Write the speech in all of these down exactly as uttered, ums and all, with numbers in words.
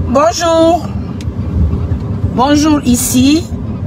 Bonjour. Bonjour ici.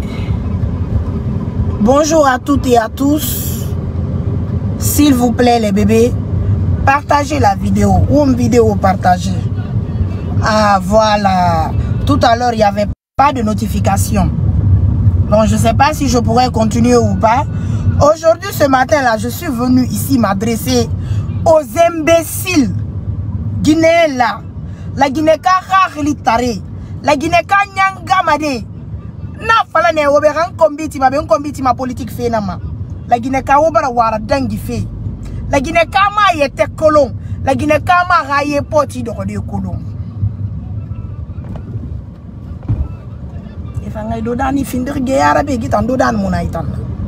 Bonjour à toutes et à tous. S'il vous plaît les bébés, partagez la vidéo. Ou une vidéo partagée. Ah voilà. Tout à l'heure, il n'y avait pas de notification. Donc je ne sais pas si je pourrais continuer ou pas. Aujourd'hui, ce matin-là, je suis venu ici m'adresser aux imbéciles guinéens là. La Guinée ka tare, la Guinée ka nyangamade. Na fala ne oberan kombiti ma ben kombiti ma politique fe na ma. La Guinée ka obara wara dangi fe. La Guinée ka ma yete kolon, la Guinée ka ma raye poti do de kolon. E fa ngay do dani findir ge arabe gitan do dan mona itan.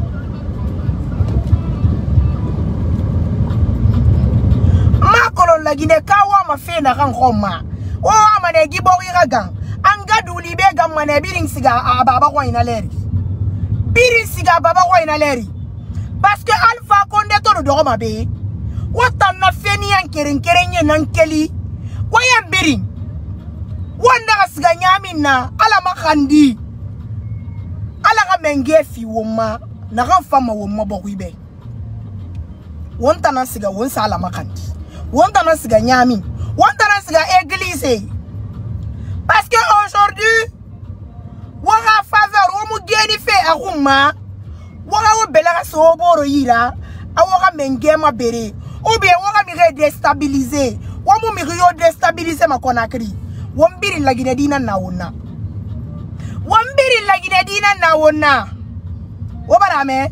Ma kolon la Guinée ka wa ma fe na ran Roma. Oh amane gibori ragan anga duli be gam mane biring siga a baba ko ina leri biring siga baba ko ina leri parce que Alpha Condé to do ma be wata na feni an keren kerenye nan keli wayan biring wanda siga nyami na ala makandi ala ga menge fi woma na ran fama woma bo wibe wonta na siga won sala makandi wonta na siga nyami wanda na siga église parce que aujourd'hui wara faveur wo mu geni fe aruma wara wo belara so boro yira awara mengema bere ou bien wara mi redestabiliser wo mu mi yo déstabiliser ma Conakry wo mbiri la Guinée dina na wona wo mbiri la Guinée dina na wona wo bara me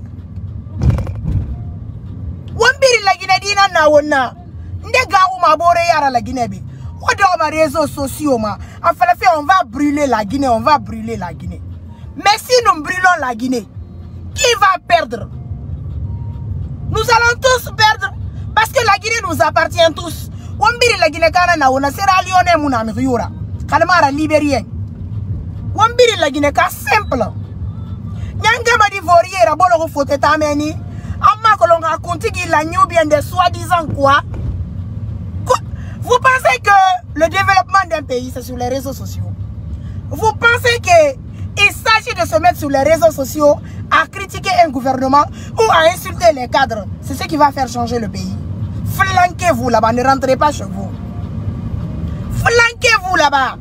wo mbiri la Guinée dina na wona ndega ou ma bore yara la Guinée bi o do ma réseaux sociaux ma en fait on va brûler la Guinée, on va brûler la Guinée. Mais si nous brûlons la Guinée, qui va perdre? Nous allons tous perdre parce que la Guinée nous appartient tous. On biri la Guinée kana na ona sera lione muna mi yura kalmara libérien. On biri la Guinée ka simple. Nyanga ma divorier ra bolo fote tameni amma kolonga Kountigui la new bien de soi-disant quoi? Vous pensez que le développement d'un pays, c'est sur les réseaux sociaux? Vous pensez qu'il s'agit de se mettre sur les réseaux sociaux à critiquer un gouvernement ou à insulter les cadres? C'est ce qui va faire changer le pays. Flanquez-vous là-bas, ne rentrez pas chez vous. Flanquez-vous là-bas.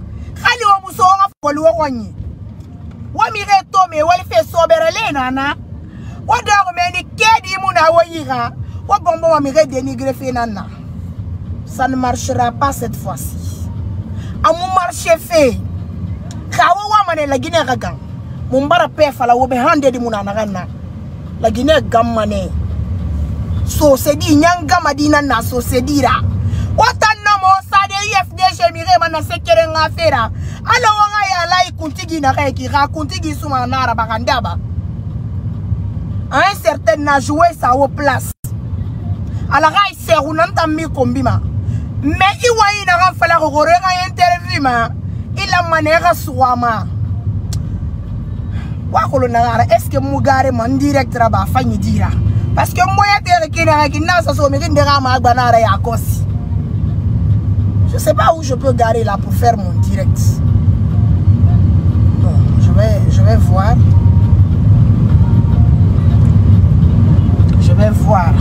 Ça ne marchera pas cette fois-ci. À mon marché fait, la Guinée ragan. Mon barapé fala wobe hande di munanagana. La Guinée gammane. So se di nyanga madina na so se dira. Watana mo sa de U F D G mire mana sekere nga fera. Ala wanga ya lai Kountigui na reki ra Kountigui suma nara bagandaba. À un certain âge joué sa au place. Ala rai serunanta mi kombima. Mais il n'a pas fallu que interview ma il a manière swama wa kolonara est-ce que mugare man direct raba fani dira parce que moi ya kina kina ça so me ndera ma banara ya kosi. Je sais pas où je peux garer là pour faire mon direct. Bon, je vais je vais voir. Je vais voir.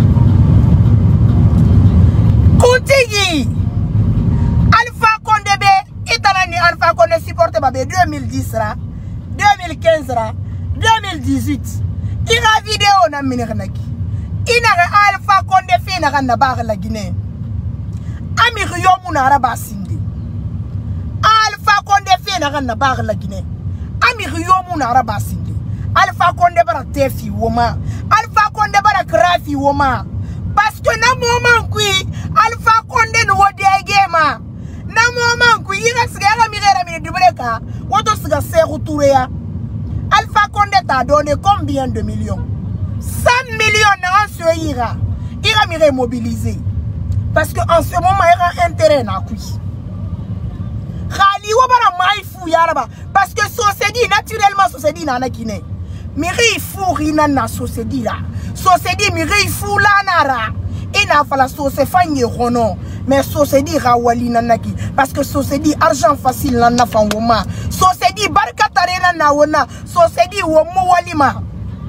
Kountigui Alpha Condé be italani Alpha Condé supporté ba deux mille dix ra deux mille quinze ra deux mille dix-huit ira vidéo na minirnaki ina Alpha Condé fe na na ba la Guinée ami riyo muna ra ba sindi Alpha Condé fe na na ba la Guinée ami riyo muna ra ba sindi Alpha Condé bara tefi woma Alpha Condé bara krafi woma parce que na moment kui Alpha Condé no wodegema na moment kui ira sigara mirera mine dubleka woto siga se retourya Alpha Condé t'a donné combien de millions? Cent millions na so ira ira mire mobiliser parce que en ce moment il a intérêt na kui khali wobara mai fu yaraba parce que société naturellement société na na Guinée miri fu rina na société là société miri fu la nara ina fala so se fanye rono mais société rawali nanaki parce que société argent facile nan na fangoma société barkatare na na wona société wo mo walima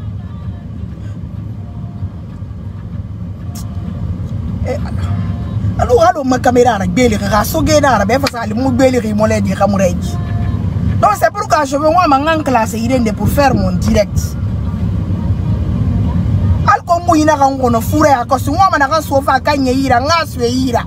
eh alors alors ma caméra na beli ka soge na be fa sali mo beli ri mo le di khamureji donc c'est pourquoi je veux moi mangan classe idende pour faire mon direct alko mu ina kan kono fure akosu mo mana kan sofa kanye ira ngaswe ira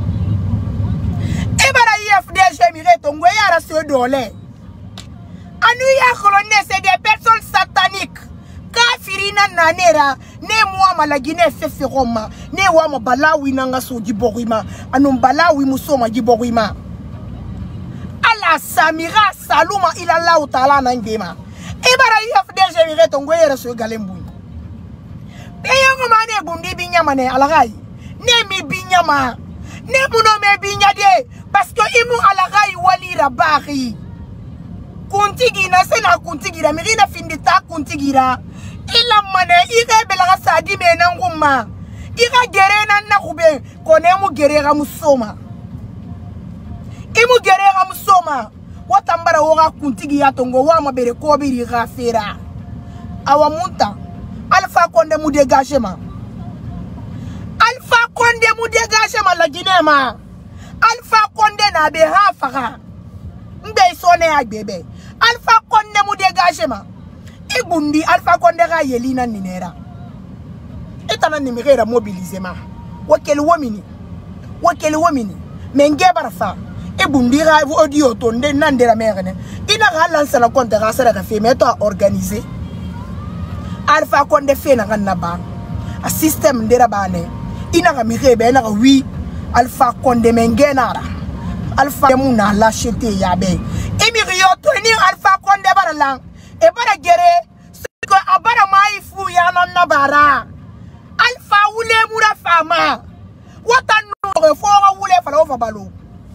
ebara F D G mérite ngwe yara se dole anu ya kolonne c'est des personnes sataniques kafirina nanera ne moi malagine fefe roma ne wa mo balawi nanga so diborima anu balawi musoma diborima ala samira saluma ila Allah taala na ngema ebara F D G mérite ngwe yara se galembu Eyango mane bundi binya mane alagai ne mi binya ma ne muno me binya de parce que imu alagai wali rabari Kountigui na sena Kountigui ra mirina findita Kountigui ra ila mane ire belaga sadi me nanguma ira gere na nakube kone mu gere ga musoma imu gere ga musoma watambara woga Kountigui ya tongo wa mabere ko biri gafera awamunta Alpha Condé mou dégagement. Alpha Condé mou dégagement la Guinée ma. Alpha Condé na be hafara. Mbe sonné ak bébé. Alpha Condé mou dégagement. Ibundi Alpha Condé ra yelina ninera. Etana nimera mobilisement. Wakeli womini. Wakeli womini. Menge barfa. Ibundi ra audio tonde nandera merne. Ina ra lancer la compte ra sera ka fait mais toi organiser. Alpha Condé fait na kanaba a système ndera bane ina ga mirebe na ga wi Alpha Condé mengenara Alpha muna lâcheté yabe emirio tenir Alpha Condé baralang e bara gere ko abara mai fu ya na bara Alpha wule mura fama wata no fo wule fala o fa balo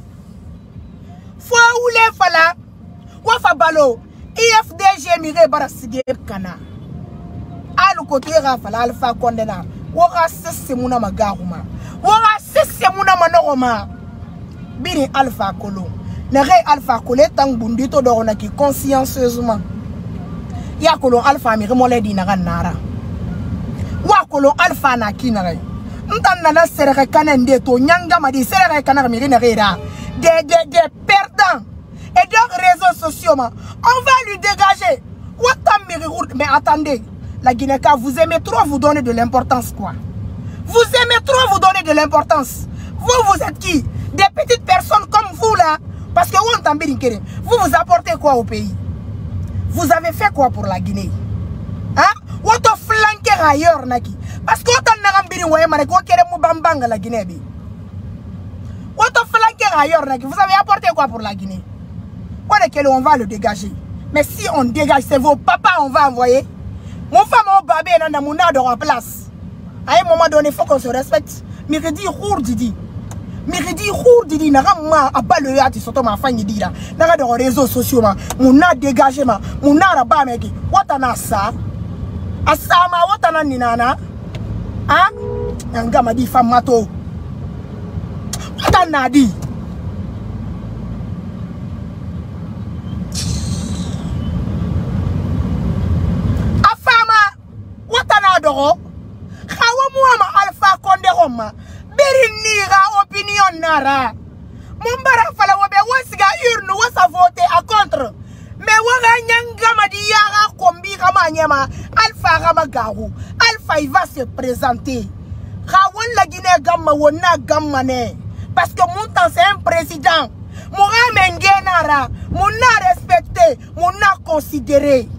fo wule fala wa fa balo I F D G mire bara sige kana alu kote rafala Alpha Condé na wora sese muna magaruma wora sese muna manoroma biri Alpha Kolo ne re Alpha Kolo tang bundito dorona ki consciencieusement ya Kolo Alpha mi remole di na nara wa Kolo Alpha na kinare ntanda na serere kanende to nyanga ma di serere kanare mi ne rera des des des perdants et donc réseaux sociaux ma on va lui dégager watam mi mais attendez. La Guinée, vous aimez trop vous donner de l'importance, quoi. Vous aimez trop vous donner de l'importance. Vous, vous êtes qui? Des petites personnes comme vous, là. Parce que vous, vous apportez quoi au pays? Vous avez fait quoi pour la Guinée? Hein? Vous avez flanqué ailleurs, Naki. Parce que vous avez la Guinée. Vous avez flanqué ailleurs, Naki. Vous avez apporté quoi pour la Guinée? On va le dégager. Mais si on dégage, c'est vos papas, on va envoyer. Mon femme au babé n'a pas de place. À un moment donné, il faut qu'on se respecte. Méridi rour didi. Méridi rour didi. N'a pas à bas le yati surtout ma femme dit là. N'a pas de réseaux sociaux. Mon a dégagé ma. Mon a rabat mec. Watana ça. Asama watana ninana. Hein? Un gars m'a dit femme mato. Watana dit. Doro Hawamuama Alpha Condé Roma Birinira opinion nara Mumbara fala wabe wasiga urne wasa voter à contre mais waga nyanga madiyara kombi kama nyama Alpha Ramagaru Alpha il va se présenter Rawon la Guinée gamma wona gamma ne parce que mon temps c'est un président Moura mengenara mona respecté mona considéré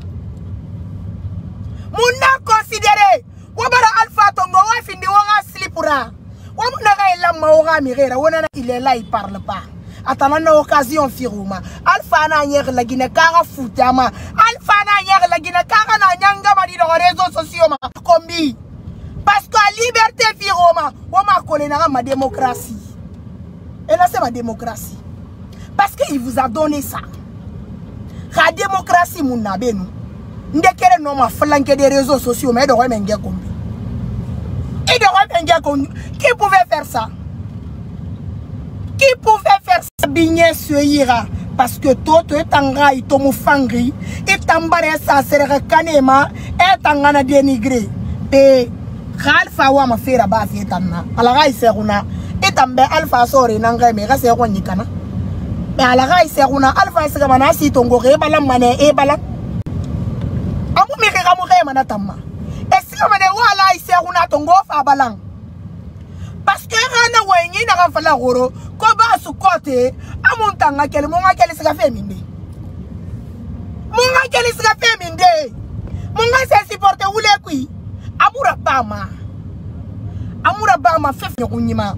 Mouna considéré Wabara Alpha Tongo wa findi wora slipura Wamuna la maora mirera Wona il est là il parle pas Attendant une occasion firuma Alpha na nyer la Guinée kara foutama Alpha na nyer la Guinée kara na nyanga ma di dans les réseaux sociaux ma kombi parce que la liberté firuma Wama kolena ma démocratie Et là c'est ma démocratie parce qu'il vous a donné ça La démocratie mouna benu Ndekere no ma flanquer des réseaux sociaux mais de remenge kombi. Et de remenge kombi. Qui pouvait faire ça? Qui pouvait faire ça bien sur ira? Parce que toi, tu es en train de te fangri, et t'embarrer ça, c'est le canema, et t'en as dénigré. Et Alpha wa ma faire à base, et t'en as. Alors, il s'est rouna, et t'en as Alpha sorry, n'engrais, mais c'est quoi n'y cana? Mais à la raille, c'est rouna, Alpha, c'est comme un assis, ton goré, balam, mané, et balam. Amu mi ramure manatama. Et si on est wala, il s'est rouna, ton go, fa balam. Parce que Rana Wayne n'a pas la roro, Koba sous côté, à mon temps, à quel moment qu'elle sera fait minde. Mon qu'elle sera fait minde. Mon gars s'est supporté ou les couilles. Amoura Bama. Amoura Bama fait Runima.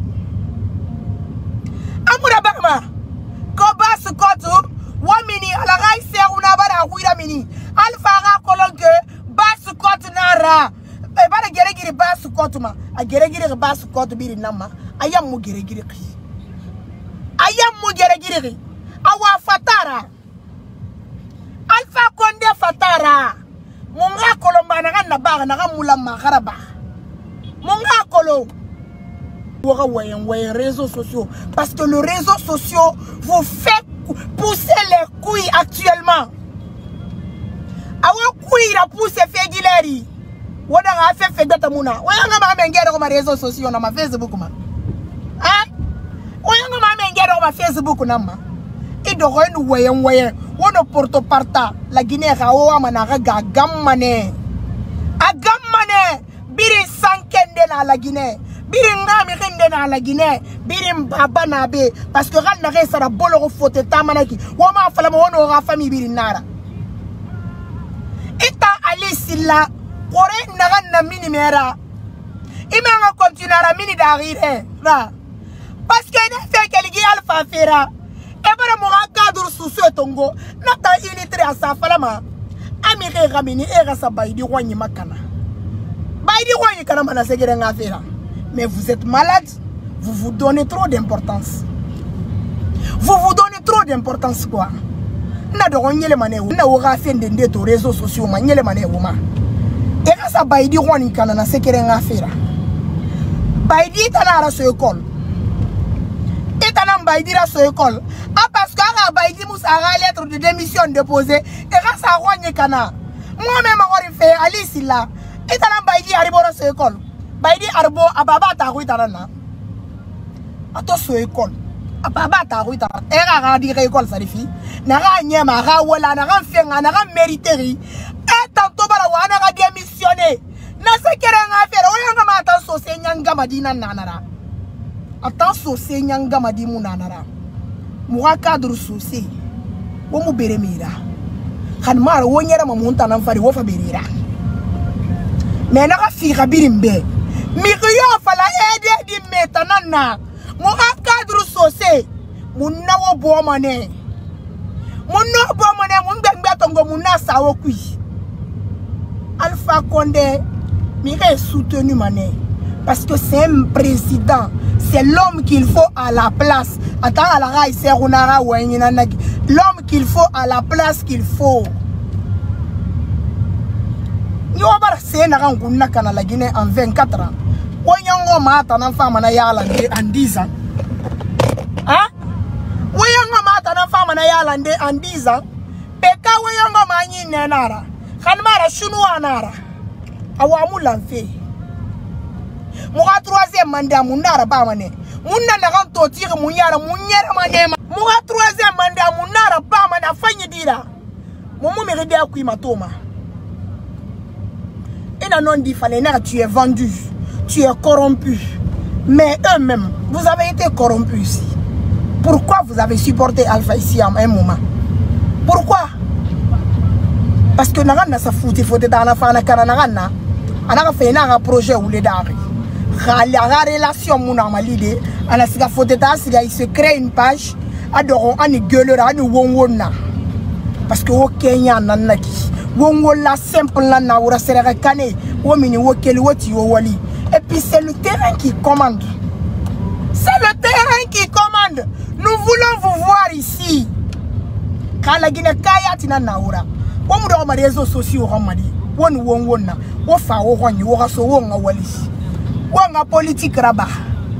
Amoura Bama. Koba sous côté, Wamini, à la raille, c'est une abara, Ouiramini. Alpha Colonque, Basse côte Nara. E ba gere gere ba su kotuma a gere gere ba su kotu biri nama ayam mu gere gere ayam mu gere gere awa fatara Alpha Condé fatara monga kolomba na na ba na mula magaraba monga kolo wora wayen wayen réseaux sociaux parce que le réseau sociaux vous fait pousser les couilles actuellement awa couilles la pousse fait gileri. What a fait fait data muna. Why am I get on my réseaux sociaux on my Facebook man? Ah? Why am I get on my Facebook number? It don't run way and way. One of Porto Parta, la Guinée, Raoa Manaraga, Gammane. A Gammane, Birin Sankendena la Guinée. Birin Namirindena la Guinée. Birin Babanabe. Parce que Ran Naresa la Bolo Fote Tamanaki. Wama Falamono aura famille Birinara. Eta Alice la. Ore nagan na mini mera. Ima nga continuer à mini d'arriver. Parce que ne fait qu'elle y alpha fera. Et para mo cadre sous ce tongo. Nata illettré à sa falama. Amire ramini et rasa baidi wani makana. Baidi wani kana mana segere nga fera. Mais vous êtes malade. Vous vous donnez trop d'importance. Vous vous donnez trop d'importance quoi. Na de ronyele mané. Na ora fin de to réseaux sociaux mané mané woma. Et quand ça baidi roni kanana sekere nga fera. Baidi tana ra so école. Et tana baidi ra so école. Ah parce que ara baidi moussa ra lettre de démission déposée et quand ça roni kana. Moi même avoir fait Alice là. Et tana baidi arribo ra so école. Baidi arbo ababa ta ru tana. Ato so école. Ababa ta ru tana. Era ra dire école ça les filles. Na ra nyema ra wala na ra fenga na ra mériteri. Et tantôt bala wana ga démissionner. Na se kere nga faire oyanga ma atan so se nyanga madina nanara. Atan so se nyanga madimu nanara. Muga cadre souci. Wo mu beremira. Kan mara wonyera mamunta nan fari wo fa berira. Mais na ga fira birimbe. Mi riyo fala ede di metanana. Muga cadre souci. Munna wo bo mane. Munno bo mane mun gbengbe tongo munna sawo kui. Alpha Condé m'a soutenu mané parce que c'est un président, c'est l'homme qu'il faut à la place. Attends à la raille c'est Runara ou l'homme qu'il faut à la place qu'il faut. Nous avons c'est na nguna kana la Guinée en vingt-quatre ans. Oyongo mata na fama na yala en dix ans. Hein? Oyongo mata na fama na yala en dix ans. Peka oyongo manyi nenara. Kanmara chinois nara awamu lanfe muga troisième mandat munara ba mané munna na kan to tire munyara munyara manema muga troisième mandat munara ba mana fanyi dira mumu mérite akui matoma et non dit fallait na tu es vendu tu es corrompu mais eux-mêmes vous avez été corrompus ici. Pourquoi vous avez supporté Alpha ici à un moment? Pourquoi? Parce que nous avons fait des dans la fin de la on a fait un projet où les d'arrêt. La relation mon l'idée, on a fait photo il se crée une page, adorons on gueule à nous wongona. Parce que au Kenya nanaki, wongola simple là na ora sera kané, wo mini wo keli woti wo wali. Et puis c'est le terrain qui commande. C'est le terrain qui commande. Nous voulons vous voir ici. Quand la Guinée kaya tina naura. Wo mu do ma réseaux sociaux ramadi won won wonna wo fa wo honni wo raso wo nga wali wo nga politique raba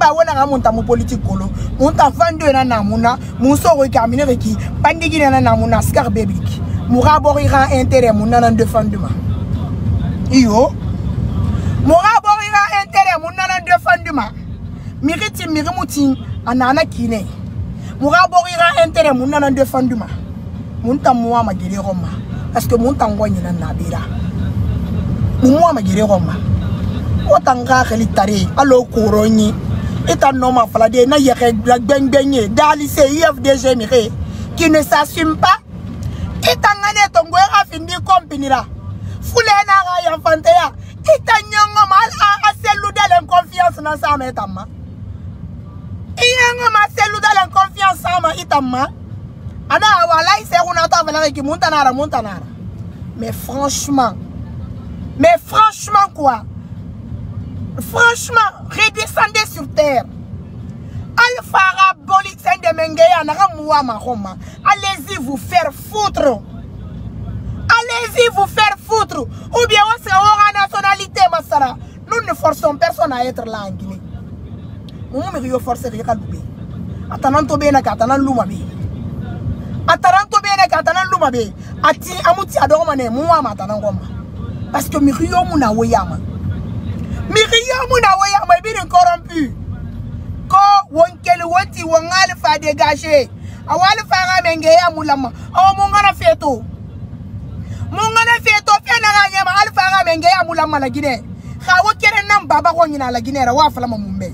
pas wona monta mo politique kolo monta vingt-deux na namuna muso ko kamine reki pandigi na namuna skar biblique moura borira intérêt mon nan défendement iyo moura borira intérêt mon nan défendement miriti mirimuti anana kine moura borira intérêt mon nan défendement monta moi ma gele roma parce que monta ngwani na nabira moi ma gele roma otanga khali tare alo koroni eta noma falade na yere ben benye dali C I F D G miré qui ne s'assume pas etangane tongo era findi compagnie la foule na ra infanteya etanyongo mal a celu de la confiance na sa metama iyango ma celu de la confiance sama itama ana wala Sekhouna ta vela ki montanara montanara mais franchement mais franchement quoi franchement redescendez sur terre Alphara Bolitsen de Mengeya Nara Mouama Roma. Allez-y vous faire foutre. Allez-y vous faire foutre. Ou bien on sera en nationalité, Massara. Nous ne forçons personne à être là en Guinée. Nous ne forçons rien à l'oublier. Attendant Tobé na Katanan Lumabi. Attendant Tobé na Katanan Lumabi. Ati Amouti Adormane, Mouama Tanangoma. Parce que Mirio Mouna Weyama. Mirio Mouna Weyama est bien corrompu. Ko wonkeli wonti wongal fa dégager awal fa menge ya mulama o mungana feto mungana feto fena nyama al fa menge ya mulama la Guinée kha wokere nam baba ko nyina la Guinée ra wa fala mumbe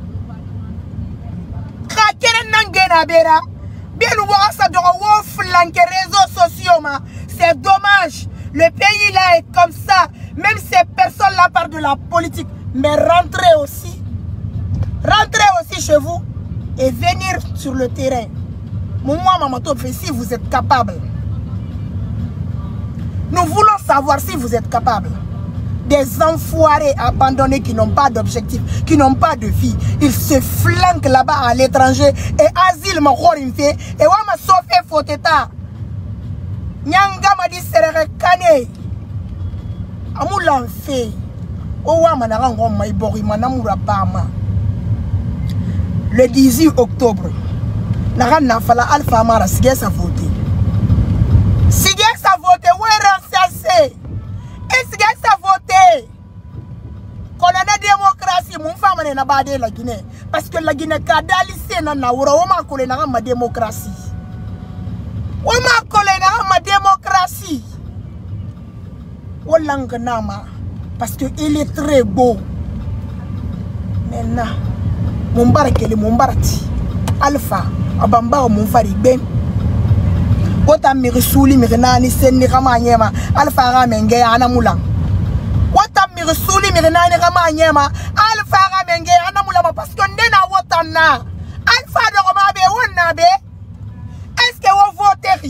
kha kere nan gena bera bien wa sa do wo flanquer réseaux sociaux ma c'est dommage le pays là est comme ça même ces personnes là parlent de la politique mais rentrez aussi rentrez aussi chez vous et venir sur le terrain. Moi, maman, si vous êtes capable. Nous voulons savoir si vous êtes capable. Des enfoirés abandonnés qui n'ont pas d'objectif, qui n'ont pas de vie. Ils se flanquent là-bas à l'étranger et asile m'a fait et on m'a sauvé foteta. Nyanga m'a dit serere kane. Amoulan fait. Owa manarango maibori manamura bama. Le dix-huit octobre, Narana Fala Alpha Mara Sigue sa voté. Sigue sa voté, où est renversé? Et Sigue sa voté. Quand on a démocratie, mon femme n'a pas de la Guinée. Parce que la Guinée, quand elle n'a pas de ma démocratie. On m'a collé ma démocratie. On l'a parce qu'il est très beau. Maintenant. Mumbarakele mumbarati alpha abamba mumfari ben wota mirisuli mirinani senni kama nyema alpha ramenge ana mula wota mirisuli mirinani kama nyema alpha ramenge ana mula parce que ndena wota na alpha de kama be wonna be est-ce que vous votez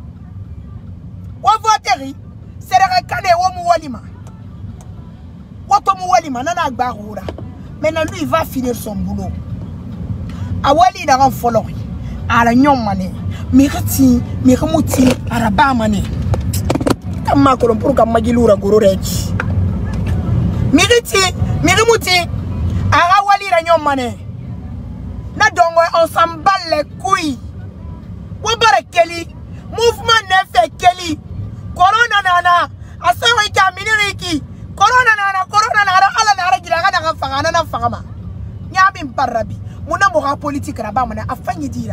vous votez c'est le kane wo mu walima woto mu walima nana agbarura. Maintenant, lui, il va finir son boulot. Awali n'a pas follow. À la nyom mané. Miriti, mirimuti, araba mané. Kama kolom pour kama gilura gororeji. Miriti, mirimuti, arawali la nyom mané. Na dongo, on s'en bat les couilles. Wabare Kelly, mouvement neuf Kelly. Corona nana, asori kaminiriki. Corona nana, corona nana, ala nana gilanga nana fangana nana fangama. Nyami mparabi, muna mora politique raba mana afanyi dira.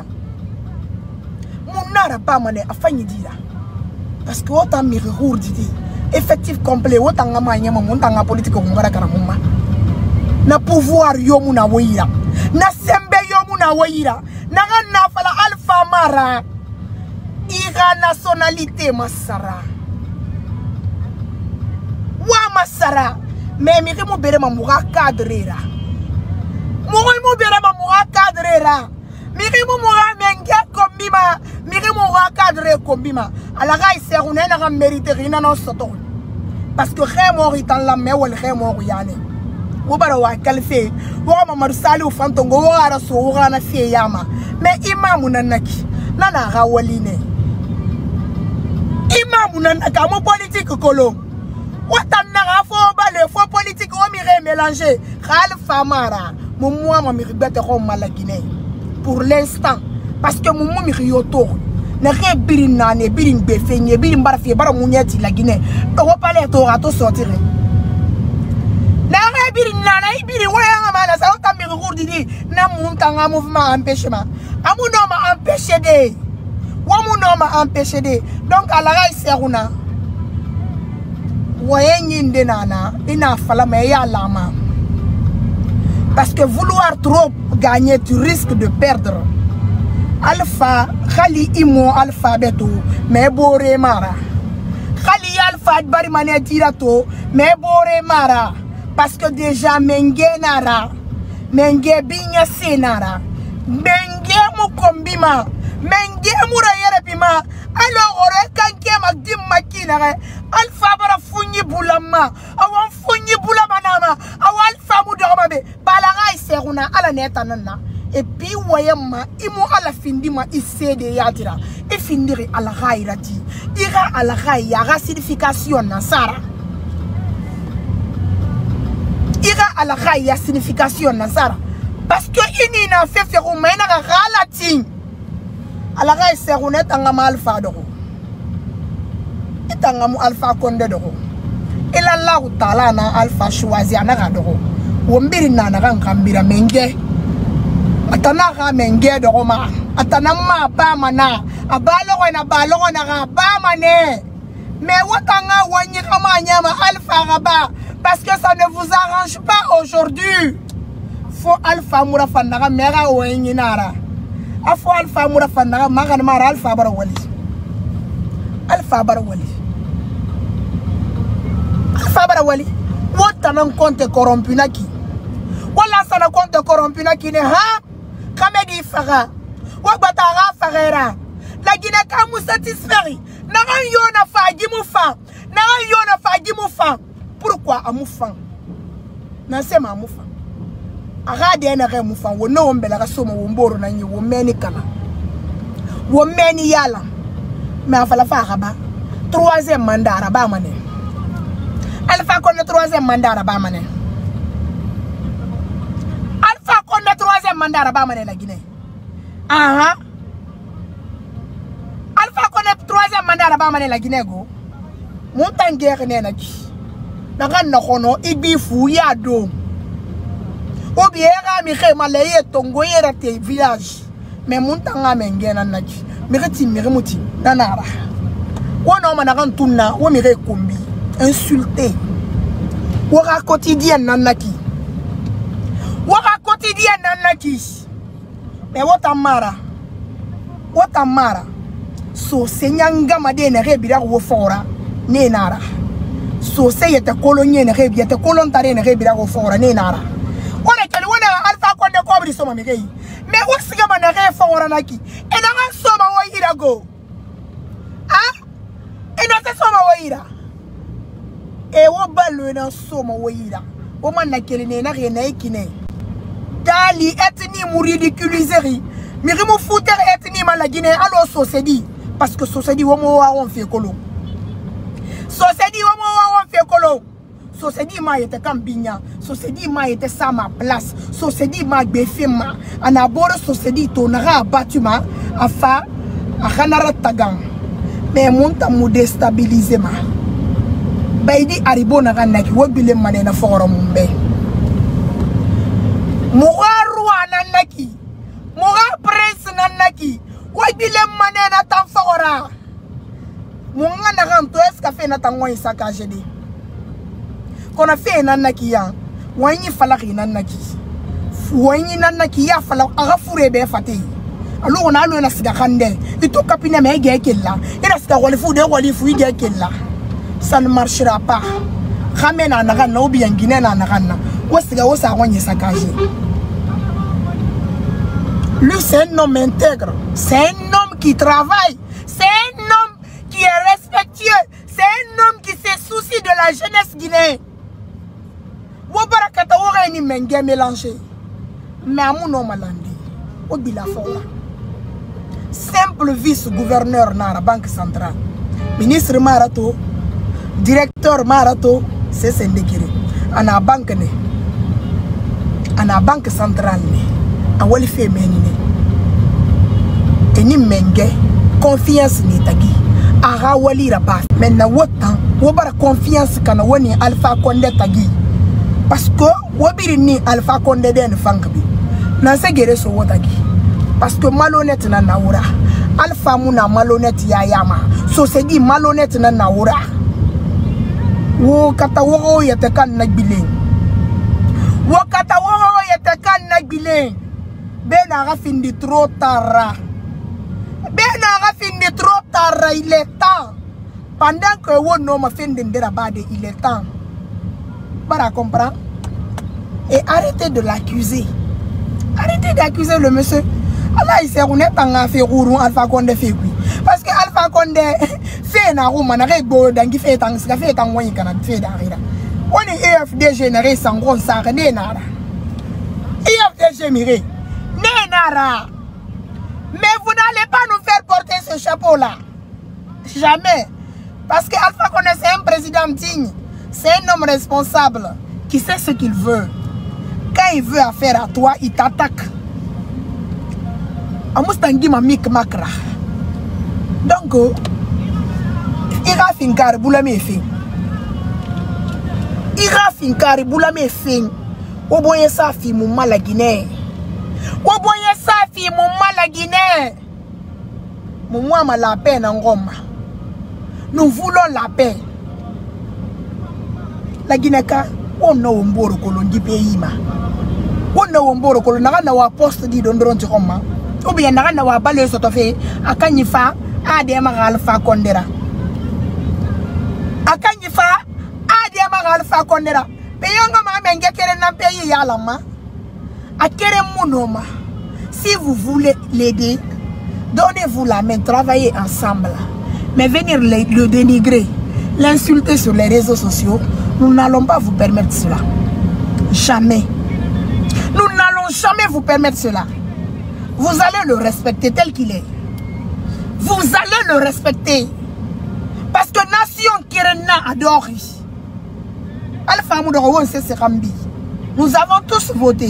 Muna raba mana afanyi dira. Parce que autant mirour didi, effectif complet, autant ngama nyama muntanga politique ngara karamuma. Na pouvoir yo muna woira, na sembe yo muna woira, na na fala alpha mara. Ira nationalité masara. Wa masara mais mi remo bere ma moura cadrera moura mo bere ma moura cadrera mi remo moura menga kombima mi remo moura cadre kombima ala ga Sekhouna na mérite rina no soto parce que remo ritan la me wal remo yane wo bara wa kalfe wo ma marsali o fantongo wo ara so wo na fie yama mais imamu nanaki nana ga waline imamu nanaka mo politique kolo. What a faux politique au mire mélangé. Alpha Mara, mon moi ma miribete comme la Guinée pour l'instant parce que mon moi mirioto ne rebirin na ne birin befe ne birin barafie bara munyeti la Guinée to parler to rato sortir na rebirin na na ibiri waya ngama sa ka mi rurdidi na munta nga mouvement empêchement amu no ma empêcher de wamu no ma empêcher de donc à la Hadja Sekhouna voyez n'inde nana ina fala mais ya lama parce que vouloir trop gagner tu risques de perdre alpha khali imo alphabeto mais bore mara khali alpha bari mané dirato mais bore mara parce que déjà menge nara menge binya senara menge mu kombima menge mu rayere bima alors ore kanke magdim makina alpha bara funyi bulama awan funyi bulama nama awal famu dorma be bala Hadja Sekhouna ala neta nana et puis wayema imo ala findima isede yadira e findiri ala ghairati ira ala ghaira signification na sara ira ala ghaira signification na sara parce que ini na fait faire au maina galatin ala Hadja Sekhouna tanga alpha doro itanga mu alpha konde doro ila Allah taala na alpha choisi anaka doro wombiri na na kambira menge atana ga menge doro ma atana ma ba mana abalo na balo na ba mané mais wotanga wanyi kama nyama alpha gaba parce que ça ne vous arrange pas aujourd'hui faut alpha mura fandara mera wenyi nara afo alpha mura fandara magana mara alpha bara wali alpha bara wali alpha bara wali wotana compte corrompu naki wala sana compte corrompu naki ne ha kamedi faga wabatara fagera la Guinée kamu satisfait na yo na faji mufa na yo na faji mufa pourquoi amufa na sema amufa agade na re mufa wono ombela ka soma womboro na nyi womeni kana womeni yala mais afala fa gaba troisième mandat araba mané alpha kon le troisième mandat araba mané alpha kon le troisième mandat araba mané la Guinée aha alpha kon le troisième mandat araba mané la Guinée go montangere nena ki na kana kono ibifu ya do obiera mi khema leye tongo yera te village mais montanga mengena naki mireti miremuti nanara wono mana kan tunna wo mire kombi insulté wora quotidien nanaki wora quotidien nanaki mais wota mara wota mara so senyanga madene rebira wo fora ne nara so seyete kolonye ne rebiyete kolontare ne rebira wo fora ne nara wona kele wona alpha konde kobri soma mi gei mais wosiga mana re fora naki e na nga soma wo ira go ah e na te soma wo ira e wo balu na soma wo ira wo man kele ne na re na ikine dali etni mu ridiculiser mi rimu fouter etni ma la Guinée allo société parce que société wo mo wa on fait kolo société wo mo wa on fait kolo société ma yete kambinya société ma yete sa ma place société ma befema anaboro société to na batuma afa akhanara tagan mais monta mu déstabiliser ma baydi aribo na kanaki wobile manena foro mumbe mugaru ananaki muga prince nanaki wobile manena tan fora munga na kanto eska fe na tango isakaje de kona fe nanaki ya wanyi falaki nanaki wanyi nanaki ya fala aga fure be fati alo na alo na siga kande ito kapina me gekella ina siga wali fu de wali fu gekella ça ne marchera pas ramena na kana obi ngine na na kana wosiga wosa wanyi sakaje. Lui c'est un homme intègre, c'est un homme qui travaille, c'est un homme qui est respectueux, c'est un homme qui se soucie de la jeunesse guinéenne. Wobarakata ora ni menge mélangé. Mais amuno malandi. Obila fora. Simple vice-gouverneur na la banque centrale. Ministre Marato, directeur Marato, c'est Sendekiri. Ana banque ne. ana banque centrale a wali fe menine eni menge confiance ni tagi aga wali raba menna wotan wo bara confiance kana woni Alpha Condé tagi parce que wobiri ni Alpha Condé den fangbi na se gere so wotagi parce que malhonnête na naura Alpha muna malhonnête ya yama so se di malhonnête na naura wo kata wo yete kan na bileng wo kata wo yete kan na bileng be na ga findi trop tard be na ga findi trop tard il est temps pendant que wo no ma fin de bade il est temps para comprendre et arrêtez de l'accuser arrêtez d'accuser le monsieur Allah il s'est rené tanga fait rourou Alpha Condé fait oui parce que Alpha Condé fait na rouma na rego dangi fait tang ska fait tang wani kana fait darira on est E F D G na re sangon sa ne nara E F D G mire ne nara mais vous n'allez pas nous faire porter ce chapeau là jamais parce que Alpha Condé c'est un président digne c'est un homme responsable qui sait ce qu'il veut quand il veut affaire à toi il t'attaque amustangi mamik makra donc ira finkar bulame fin ira finkar bulame fin oboye sa fi mu mala Guinée oboye sa fi mu mala Guinée mu moi la paix na ngoma nous voulons la paix la Guinée ka on no mboro kolongi pays ma on no mboro kolona na wa poste di dondron ti ngoma ou bien na wa balé soto fe akanyifa ade ma Alpha Condé akanyifa ade ma Alpha Condé pe yonga ma menge kere na pays ya lama akere munoma si vous voulez l'aider donnez-vous la main travaillez ensemble mais venir le, le dénigrer l'insulter sur les réseaux sociaux nous n'allons pas vous permettre cela jamais nous n'allons jamais vous permettre cela. Vous allez le respecter tel qu'il est. Vous allez le respecter. Parce que nation Kirena adore. Alpha Moudoro, c'est Rambi. Nous avons tous voté.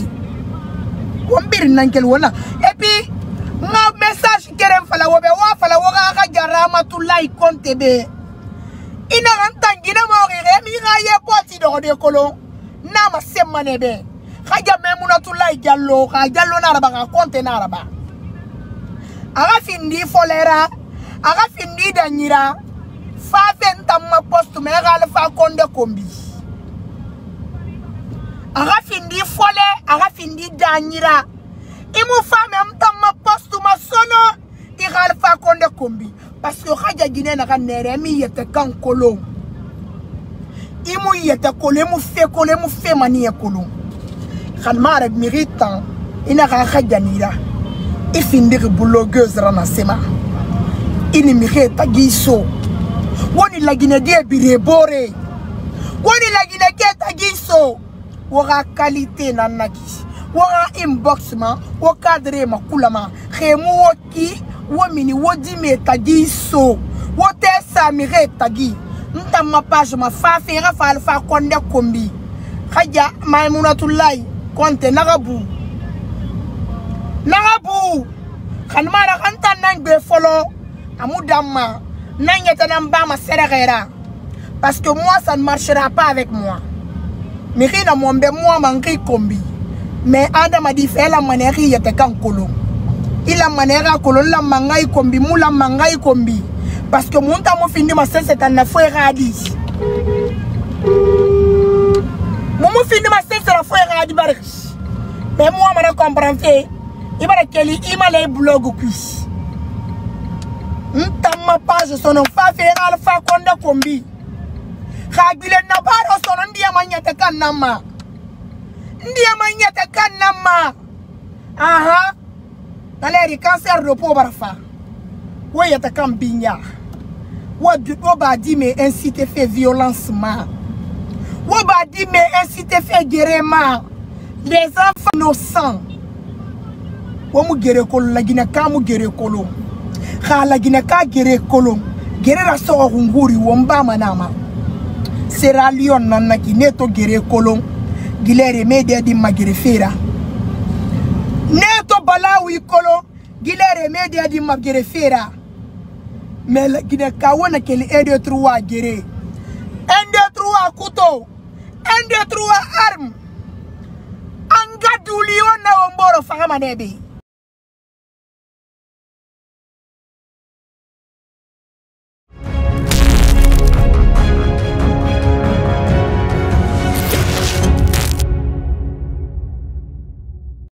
Et puis, mon message Kirem Falawobe, Falawoga, Hadja Maimounatoulaye Conté. Il n'a pas de mourir, il n'a pas de de colon. Nama Semanebe. Hadja Maimounatoulaye Diallo, Diallo Naraba, Conté Naraba. Aga findi folera, aga findi danira, fa fentama poste me Alpha Condé kombi. Aga findi fole, aga findi danira. Imu fa même tama poste ma sono, i Alpha Condé kombi. Parce que Hadja Guinée na nere mi yete kan kolon. Imu yete kolon, mu fe kolon, mu fe mani kolon. Khalma rek mérite, ina ga Hadja nira. Il finit de blogueuse ranasema. Il n'y a pas de giso. Woni la Guinée de birebore. Woni la Guinée de giso. Wora qualité nanaki. Wora inboxman. Wo cadre ma kulama. Khemu woki. Womini wodi me tagiso. Wote sa mire tagi. Nta ma page ma fa fera fa Alpha Condé kombi. Hadja Maimounatoulaye Conté nagabu. Narabu, Kanmara Kanta Nangbe follow, Amoudama, Nangatanamba Serrera. Parce que moi, ça ne marchera pas avec moi. Mais rien à mon moi, manqué combi. Mais Adam a dit, fait la manière, il était qu'un colon. Il a manière à colon, la mangaï combi, moula mangaï combi. Parce que mon temps, fini ma c'est un affaire radis. Mon fini ma c'est la affaire radis. Mais moi, je ne comprends pas. Il va kelly imale blog kuis. Ntama page son fa faire Alpha Condé kombi. Khagile na baro son ndia manyete kanama. Ndia manyete kanama. Aha. Naleri cancer de pauvre fa. Wo yata kambinya. Wo du ba di me inciter fait violence ma. Wo ba di me inciter fait guérema. Les enfants innocents. Womu gere kolo la Guinée ka mu gere kolo kha la Guinée ka gere kolo gere ra so nguri womba manama Sierra Leone nanaki neto gere kolo gilere media di magrefera neto balawi kolo gilere media di magrefera mais la Guinée kawana keli un deux trois gere un deux trois couteau un deux trois arme anga duli wana omboro fanga manebe